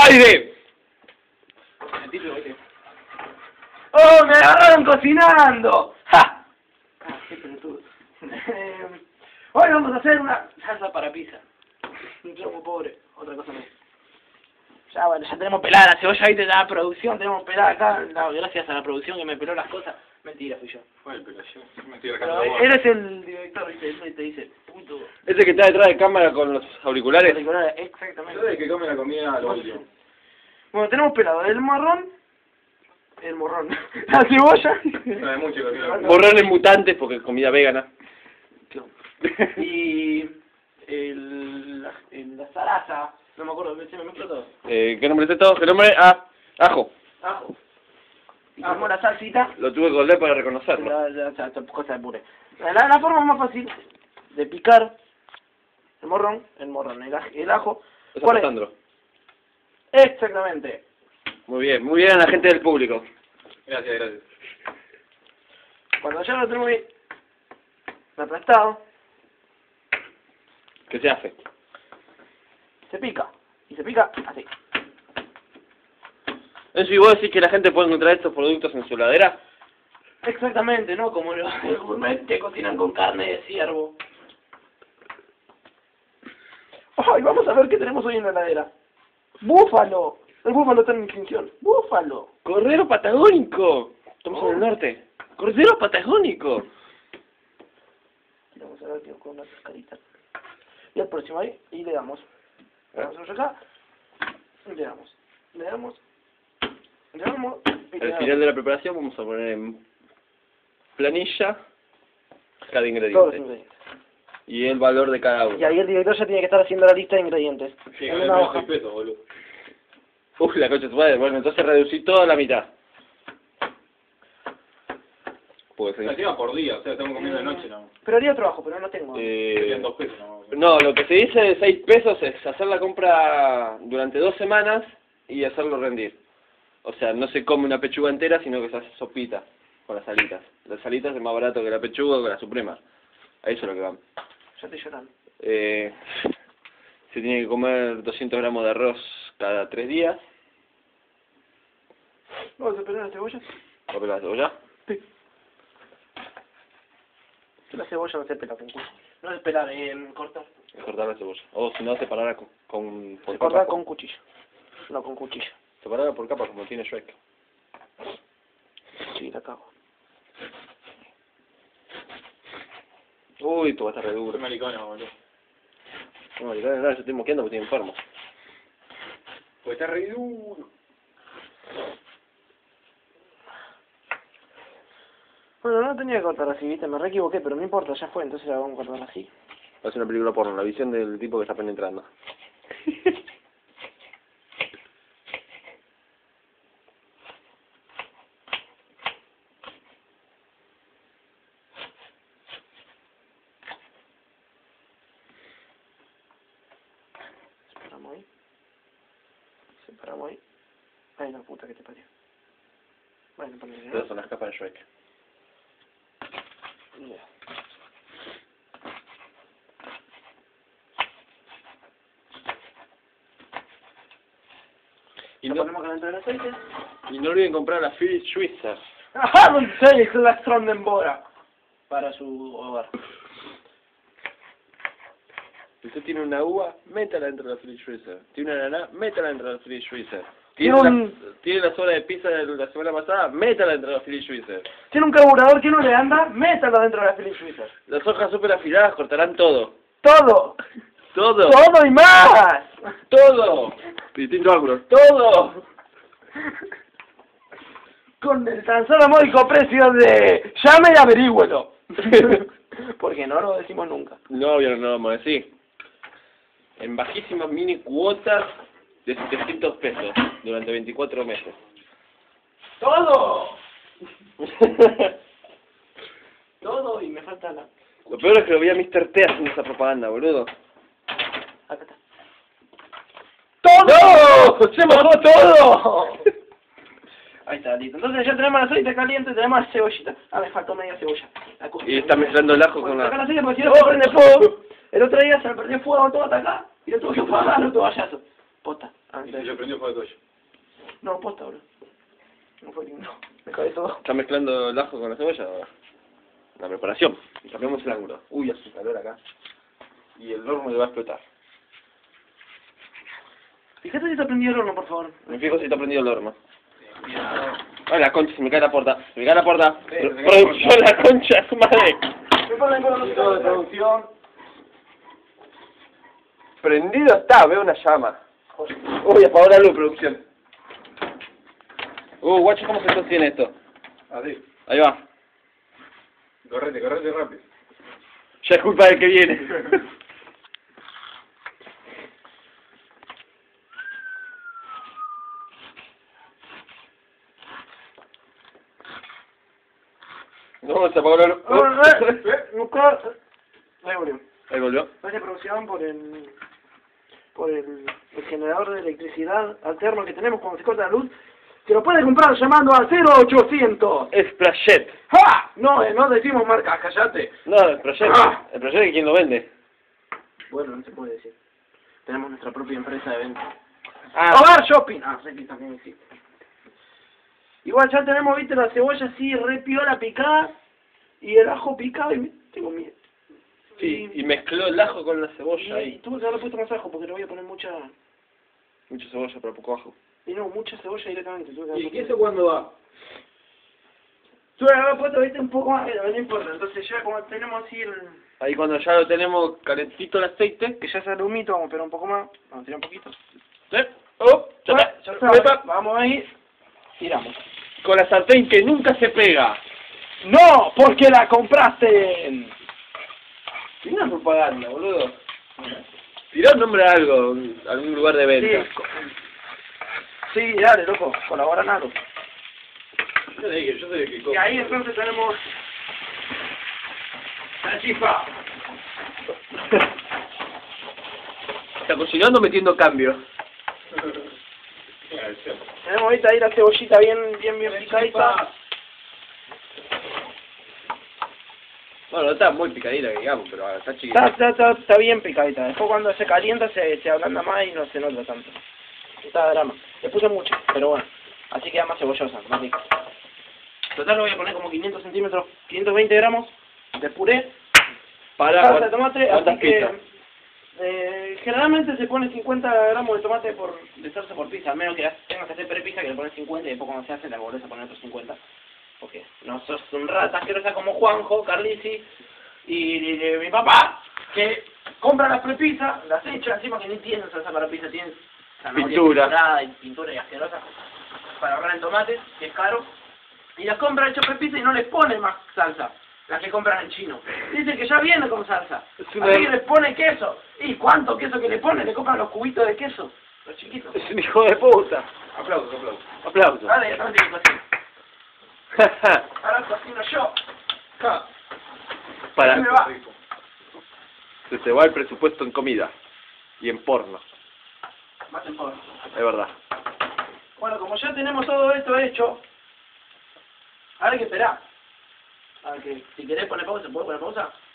aire! ¡Oh, me agarraron cocinando! ¡Ja! Ah, qué pelotudo. Hoy vamos a hacer una salsa para pizza. Un poco pobre, otra cosa no. Ya bueno, ya tenemos pelada la cebolla ahí de la producción, tenemos pelada acá, no, gracias a la producción que me peló las cosas. Mentira, fui yo. Fue el pelo, yo me estoy Pero arrancando. él es el director, ¿viste? Él te dice, puto. Ese que está detrás de cámara con los auriculares. Exactamente. Yo de que come la comida a lo último. Bueno, tenemos pelado el morrón, la cebolla, No hay mucho que borrones mutantes porque es comida vegana. y la zaraza, no me acuerdo, se me mezcló todo. ¿Qué nombre es esto? ¿Qué nombre? Ah, ajo. Ajo. Y como la salsita, Lo tuve que oler para reconocerlo. la cosa de puré. La forma más fácil de picar el morrón, el ajo. Eso ¿Cuál es es? Sandro. Exactamente. Muy bien a la gente del público. Gracias, gracias. Cuando ya lo tenemos bien aplastado, ¿Qué se hace? se pica. Y se pica así. Eso, y vos decís que la gente puede encontrar estos productos en su heladera. Exactamente, ¿no? Como los gourmet que cocinan con carne de ciervo. ¡Ay, vamos a ver qué tenemos hoy en la heladera! ¡Búfalo! El búfalo está en extinción. ¡Búfalo! ¡Cordero patagónico! Estamos en el norte. ¡Cordero patagónico! Vamos a ver qué con una cascarita. Y al próximo ahí, y le damos. Le damos acá. Y le damos. Le damos. Le damos. Y Al final de la preparación vamos a poner en planilla cada todos los ingrediente. ingredientes. Y el valor de cada uno. Y ahí el director ya tiene que estar haciendo la lista de ingredientes. Sí, en una hoja. pesos, boludo. La coche de tu madre. Bueno, entonces reducí todo a la mitad. Puede ser. Encima por día, o sea, estamos comiendo de noche, ¿no? Pero haría otro ajo, pero no tengo. Serían 2 pesos, ¿no? No, lo que se dice de 6 pesos es hacer la compra durante 2 semanas y hacerlo rendir. O sea, no se come una pechuga entera, sino que se hace sopita con las alitas. Las alitas es más barato que la pechuga o que la suprema. A eso es lo que van. Ya estoy llorando. Se tiene que comer 200 gramos de arroz cada 3 días. ¿Vamos a pelar la cebolla? ¿Va a pelar la cebolla? Sí. La cebolla no se pela con cuchillo. No es pelar, cortar. Cortar la cebolla. O si no, separarla por Se corta capas. con cuchillo. No con cuchillo. Separarla por capas como tiene Shrek. Sí, la cago. Uy, tú vas a estar re Soy duro. maricona, boludo. No, yo estoy moqueando porque estoy enfermo. Pues está re duro. Bueno, no tenía que cortar así, viste, me re equivoqué, pero no importa, ya fue, entonces la vamos a cortar así. Es una película porno, la visión del tipo que está penetrando. Separamos ahí. Separamos ahí. Ay, la puta que te parió. Bueno, ponele, Estas ¿no? son las capas de Shrek. Ya. Y Lo no, ponemos a calentar el aceite. y no olviden comprar la Philly Schwitzer. ¡Ajá! ¡Un 6 la Strondenbora! Para su hogar. Si usted tiene una uva, métala dentro de la Philly Schwitzer. Tiene una ananá, métala dentro de la Philly Schwitzer. Tiene la sola de pizza de la semana pasada, métala dentro de la Philly Schwitzer. Tiene un carburador que no le anda, métalo dentro de la Philip Schwitzer. Las hojas súper afiladas cortarán todo. ¡Todo! Todo. ¡Todo y más! Todo. Distinto ángulo. ¡Todo! Con el tan solo módico precio de... ¡Llame y averígüelo! Porque no lo decimos nunca. No, obvio, no vamos a decir. En bajísimas mini cuotas de 700 pesos durante 24 meses. ¡Todo! Todo y me falta la... Lo peor es que lo vi a Mr. T haciendo esa propaganda, boludo. Acá está. ¡Todo! ¡Se mojó todo! Ahí está, listo. Entonces ya tenemos el aceite caliente, tenemos la cebollita. Ah, me faltó media cebolla. Y está mezclando el ajo con Acá la... la aceite porque si no se prende fuego. El otro día se me prendió fuego todo hasta acá y lo tuve que apagar, otro vallazo. Pota. Ah, Y si lo prendió fue tuyo. No, posta, bro. No fue lindo. Me cae todo. ¿Está mezclando el ajo con la cebolla ahora? La preparación. Cambiamos el ángulo. Uy, hace calor acá. Y el horno le va a explotar. Fíjate si está prendido el horno, por favor. Me fijo si está prendido el horno. Mira, Ay, la concha, se me cae la puerta. Se me cae la puerta. se me cae la Producción, la concha de su madre. Me ponen con los Todo de producción. Prendido está, veo una llama. Uy, apagó la luz, producción. Guacho, ¿cómo se sostiene esto? así. Ahí va. Correte rápido. Ya es culpa del que viene. No, se apagó la luz. Ahí volvió. Ahí volvió. Gracias, producción, por el generador de electricidad alterno que tenemos cuando se corta la luz. Que lo puede comprar llamando al 0800. Es Prayet. ¡Ja! No, no decimos marcas, callate. No, el Prayet. Ah. El Prayet es quien lo vende. Bueno, no se puede decir. Tenemos nuestra propia empresa de venta. Ah, Hogar Shopping. Ah, sé que también existe. Igual ya tenemos, viste, la cebolla así re piola picada y el ajo picado y tengo miedo. sí, y mezcló el ajo con la cebolla Y y tuve que haberle puesto más ajo porque le voy a poner mucha... mucha cebolla pero poco ajo. Y no, mucha cebolla directamente. Tuve que ¿Y haberle qué eso cuándo va? Tuve que haber puesto, viste, un poco más, pero no importa. Entonces ya como tenemos así el... Ahí cuando ya lo tenemos calentito el aceite. Que ya sale humito, vamos a esperar un poco más. Vamos a tirar un poquito. ¿Sí? Oh, ya Bueno, está. ya está. Epa. Vamos ahí. Tiramos. Con la sartén que nunca se pega. ¡No! ¡Porque la compraste! Tiene una propaganda, boludo. Tirá un nombre a algo, algún lugar de venta. Sí, dale, loco. Colabora en algo. Yo sé de qué Y cosa. ahí entonces tenemos... La chispa. Está cocinando metiendo cambio. Tenemos ahorita ahí la cebollita bien picadita. Bueno, no está muy picadita, digamos, pero está chiquita. Está bien picadita. Después cuando se calienta se ablanda más y no se nota tanto. Está drama. Le puse mucho, pero bueno. Así queda más cebollosa, más rica. Total le voy a poner como 500 centímetros, 520 gramos de puré. Para Salsa de tomate, ¿cuántas así que... pizzas? Generalmente se pone 50 gramos de tomate de salsa por pizza, al menos que tengas que hacer prepizza que le pones 50 y después cuando se hace le volvés a poner otros 50. Porque no sos un rata asquerosa como Juanjo, Carlisi y mi papá, que compra las prepizzas, las echa, encima que ni tienen salsa para pizza, tienen zanahoria Pintura. pinturada y pintura y asquerosa para ahorrar en tomate, que es caro, y las compra hechas prepizza y no les pone más salsa. Las que compran en chino. Dicen que ya viene con salsa. Es una- Así que les pone queso. ¿Y cuánto queso que le ponen? Le compran los cubitos de queso. Los chiquitos. Es un hijo de puta. Aplausos. Aplausos. Dale, no te cocino. Ahora cocino yo. Ja. Para Ahí me va. se te va el presupuesto en comida y en porno, Más en favor. es verdad. Bueno, como ya tenemos todo esto hecho, ahora hay que esperar. A ver que si querés poner pausa, ¿se puede poner pausa?